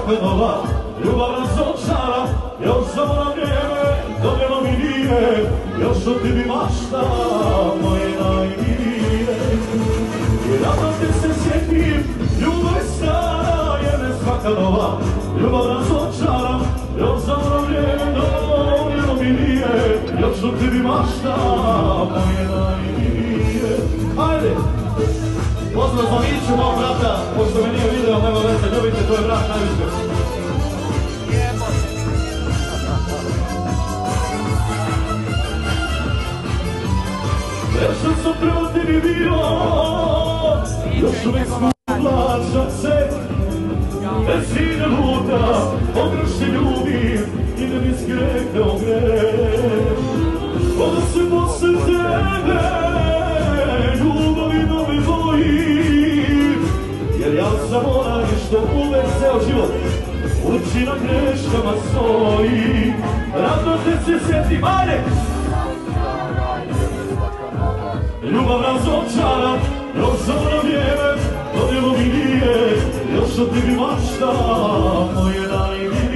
svaka nova ljubav razočara, još samo na vrijeme donijelo mi nije, još od tebi mašta moje najmilije. I rado te se sjetim, ljubav je stara, jer me svaka nova ljubav razočara, još samo na vrijeme donijelo mi nije, još od tebi mašta moje najmilije. Ajde! Pozdrav za Miću, mog brata, pošto me nije video, nema veze, ljubite, to je brat najviše. Večer sam prema tebi bio, još uvijek smo plaćam se, bez ide luta, pogrešne ljubim i da mi skrekao greh. Onda se posle tebe ljubavi nove boji, jer ja sam onaj što uvek ceo život uči na greškama stoji. Rado te se sjetim, ajde! Ljubav razočara, još samo na vrijeme donijelo mi nije, još od tebi mašta moje najmilije.